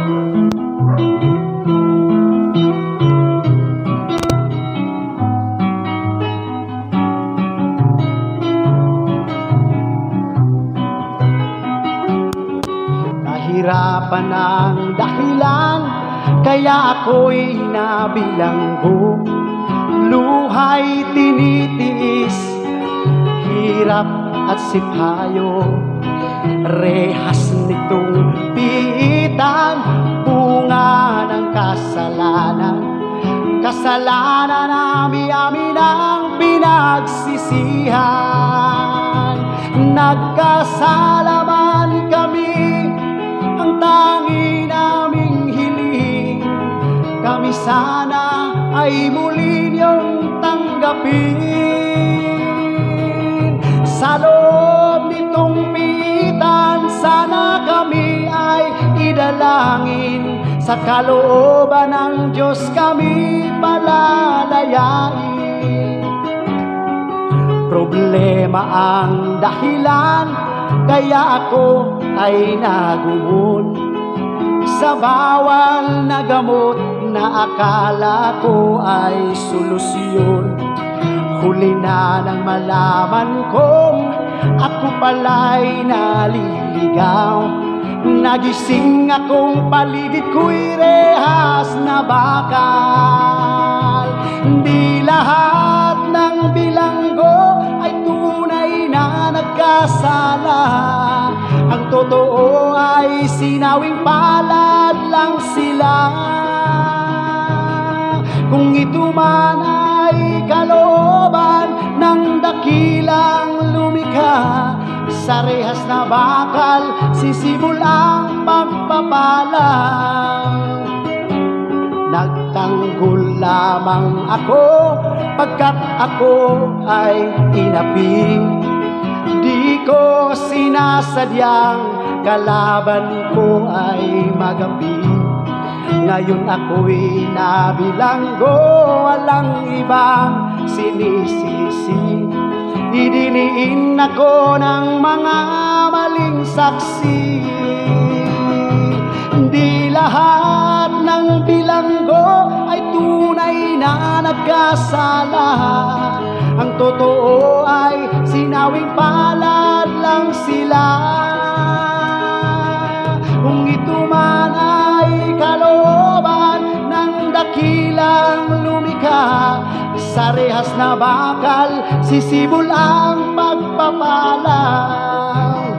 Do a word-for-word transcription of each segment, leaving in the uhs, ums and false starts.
Nahirapan ang dahilan, kaya ako'y nabilanggo. Luhay tinitiis, hirap at sipayo. Rehas nitong piitan, bunga ng kasalanan. Kasalanan namin amin ang pinagsisihan. Nagkasalaman kami, ang tangi naming hiling. Kami sana ay muli niyong tanggapin. Sa loob nitong piitan, sana kami ay idalangin. Sa kalooban ng Diyos kami palalayain. Problema ang dahilan, kaya ako ay nagumon sa bawal na gamot na akala ko ay solusyon. Huli na nang malaman kong ako pala'y naliligaw. Nagising akong paligid ko'y rehas na bakal. Di lahat ng bilanggo ay tunay na nagkasala. Ang totoo ay sinawing palad lang sila. Kung ito man ay kalooban ng dakilang lumikha, sa rehas na bakal sisibol ang pagpapalang. Nagtanggol lamang ako pagkat ako ay inapi. Di ko sinasadyang kalaban ko ay magapi. Ngayon ako'y nabilanggo, walang ibang sinisisi. Idiniin ako ng mga maling saksi. Di lahat ng bilanggo ay tunay na nagkasala. Ang totoo ay sinawing palad lang sila. Kung ito man ay kalooban ng dakilang lumikha, sa rehas na bakal sisibol ang pagpapalang.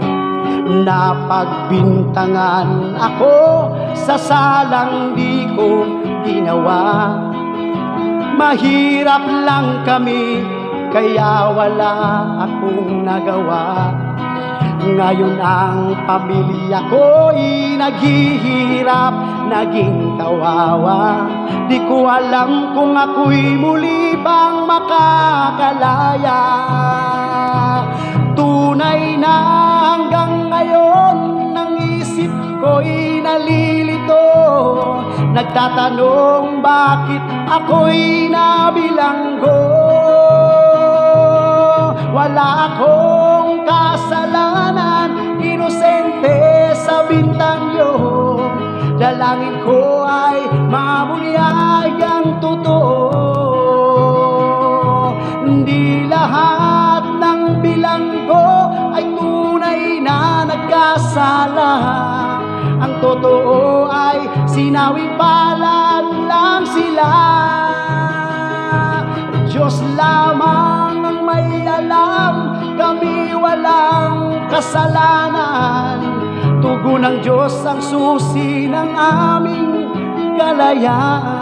Napagbintangan ako sa salang di ko ginawa. Mahirap lang kami, kaya wala akong nagawa. Ngayon ang pamilya ko'y naghihirap, naging kawawa. Di ko alam kung ako'y muli bang makakalaya. Tunay na hanggang ngayon ang isip ko'y nalilito. Nagtatanong bakit ako'y nabilanggo. Wala akong kasalanan, inosente sa bintang yun. Dalangin ko ay mabunyag ang totoo. Hindi lahat ng bilanggo ay tunay na nagkasala. Ang totoo ay sinawing palad lang sila. Diyos lamang ang may alam, kami walang kasalanan. Tugon ng Diyos ang susi ng aming kalayaan.